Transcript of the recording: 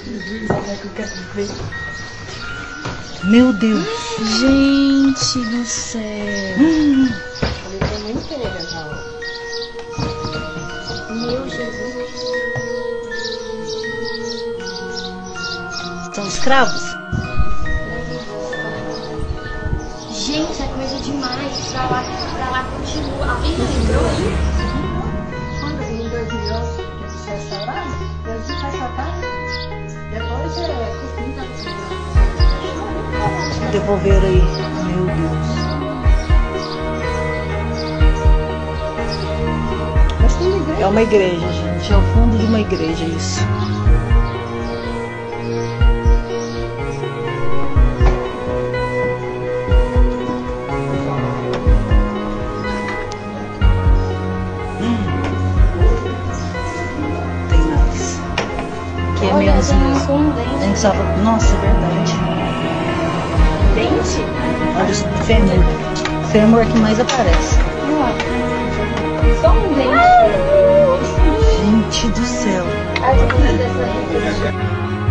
Meu Deus. Gente do céu. Meu Jesus. São escravos? Gente, é coisa demais. Pra lá continua. Alguém já entrou aí? Quando em 2011 que você é restaurado, Deus faz sua casa, depois cozinha. Devolveram aí. Meu Deus. Mas tem igreja. É uma igreja, gente. É o fundo de uma igreja isso. Tem mais. Aqui é menos mesmo. Um dente. A gente só... Nossa, é verdade. Dente? Olha o fêmur. Fêmur é que mais aparece. Só um dente. Gente do céu. Ah, eu tô com medo dessa aí.